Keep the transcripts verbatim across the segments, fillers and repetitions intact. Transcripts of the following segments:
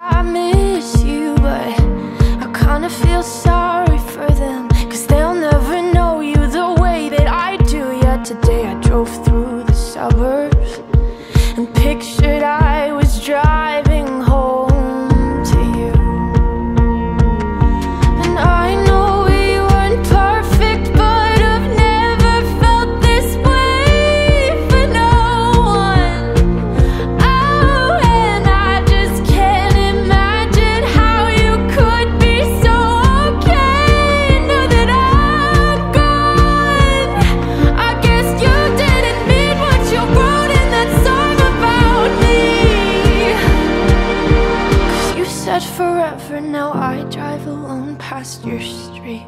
I miss you, but I kinda feel sorry for them, 'cause they'll never know you the way that I do. Yet today I drove through the suburbs and pictured I was driving home to you. And I know we weren't perfect, but I've never felt this way for no one. Oh, and I just can't imagine how you could be so okay now that I'm gone. I guess you didn't mean what you wrote in that song about me, 'cause you said forever, now I drive alone past your street.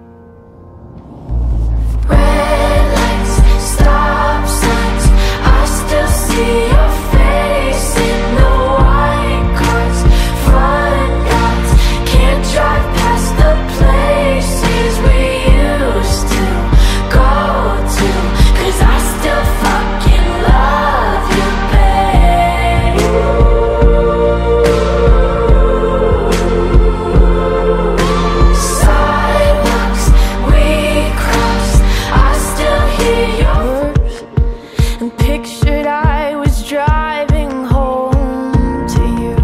Red lights, stop signs, I still see your face in the white cars, front yards. Can't drive past the places we used to go to, 'cause I still fucking love you, babe. Sidewalks we crossed, I still hear your words, and pictured I was driving home to you.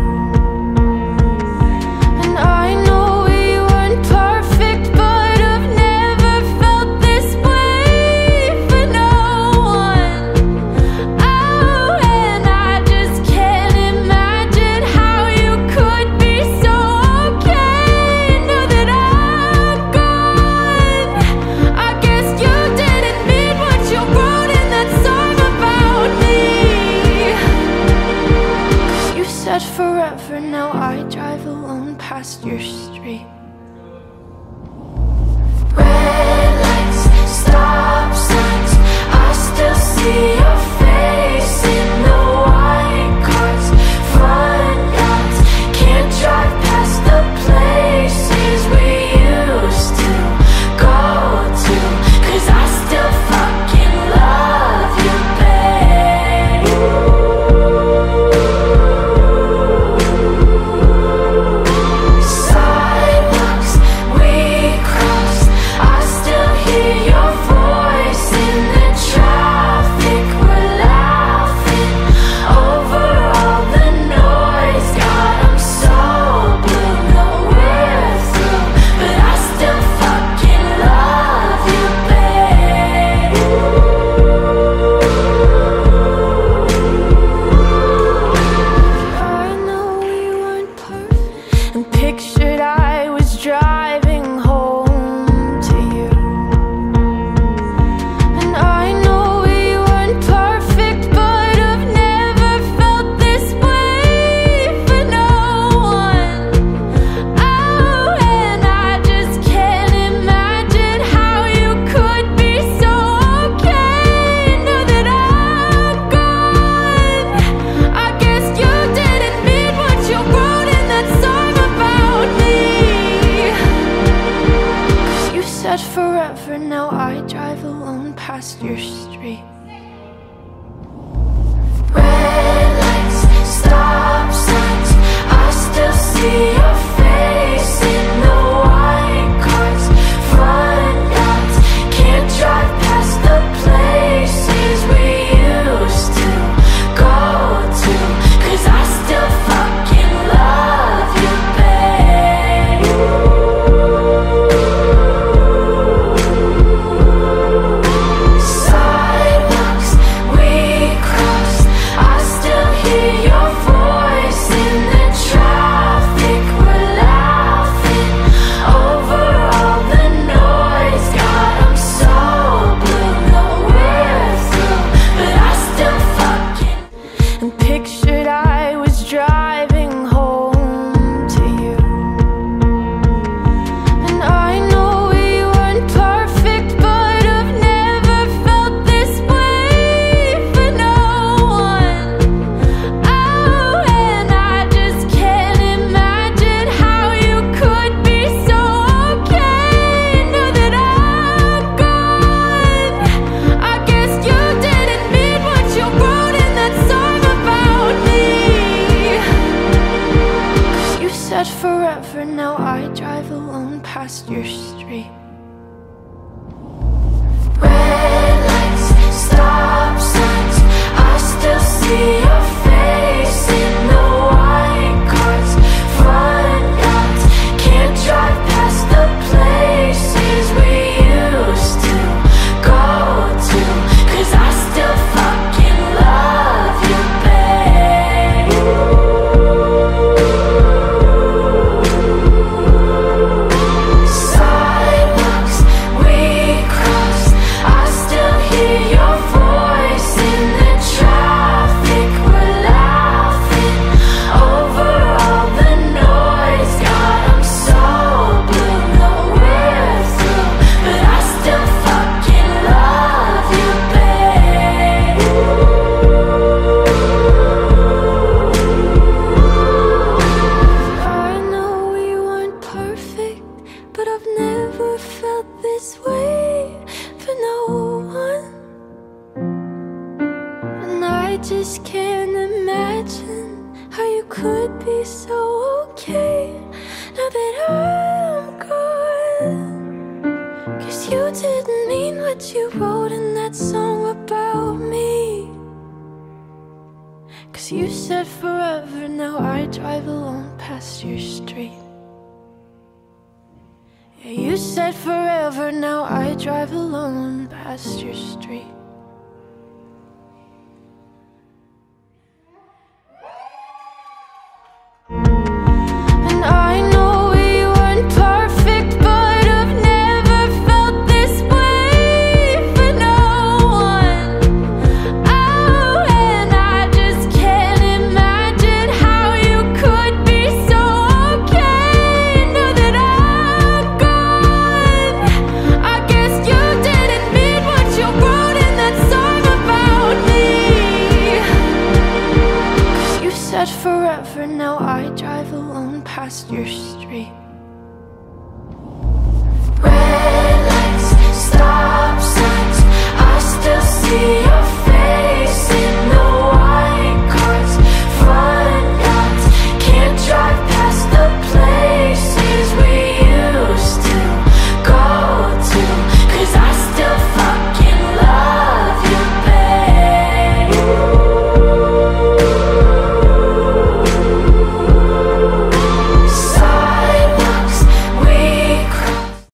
And I know we weren't perfect, but I've never felt this way for no one. Oh, and I just can't imagine how you could be so okay now that I'm gone. I guess you didn't mean what you wrote in that song about me, 'cause you said forever, now I drive alone past your street. Red lights, stop signs, I still see your face in the white cars, front yards. Can't drive past the places we used to go to, 'cause I still fucking love you, babe. Sidewalks we crossed, I still hear your voice in the traffic. We're laughing over all the noise. God, I'm so blue, no we're through, but I still fucking love you, babe. I know we weren't perfect, and pictured I was driving home to you. And I know we weren't perfect, but I've never felt this way for no one. Oh, and I just can't imagine how you could be so okay now that I'm gone. I guess you didn't mean what you wrote in that song about me, 'cause you said forever, now I drive alone past your street. Red lights, stop signs, I still see your face in the white cars, front yards. Can't drive past the places we used to go to, 'cause I still fucking love you, babe. Sidewalks said forever, now I drive alone past your street. Red lights, stop signs, I still see your face in the white cars, front yards. Can't drive past the places we used to go to, 'cause I still fucking love you, babe. Sidewalks we cross, I still hear your voice in the traffic. We're laughing over all the noise. God, I'm so blue, no we're through, but I still fucking love you, babe. I know we weren't perfect, but I've never felt this way for no one. And I just can't imagine how you could be so okay now that I'm gone. 'Cause you didn't mean what you wrote in that song about me. 'Cause you said forever, now I drive alone past your street. Yeah, you said forever, now I drive alone past your street. And I know we weren't perfect, but I've never felt this way for no one. Oh, and I just can't imagine how you could be so okay now that I'm gone. I guess you didn't mean what you wrote in that song about me. 'Cause you said forever, now I drive alone past your street.